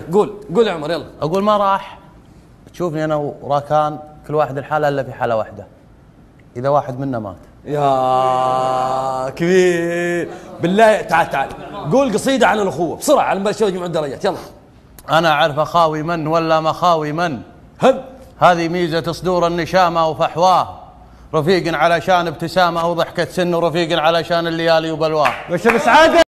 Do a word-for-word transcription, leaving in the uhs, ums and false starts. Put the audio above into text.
قول قول يا عمر يلا. اقول ما راح تشوفني انا وراكان كل واحد الحاله الا في حاله واحده، اذا واحد منا مات. يا كبير بالله تعال تعال قول قصيده عن الاخوه بسرعه على ما يجمعوا الدرجات يلا. انا اعرف اخاوي من ولا مخاوي من، هب هذه ميزه صدور النشامه وفحواه، رفيق علشان ابتسامه وضحكه سن، ورفيق علشان الليالي وبلواه. وش بسعاده.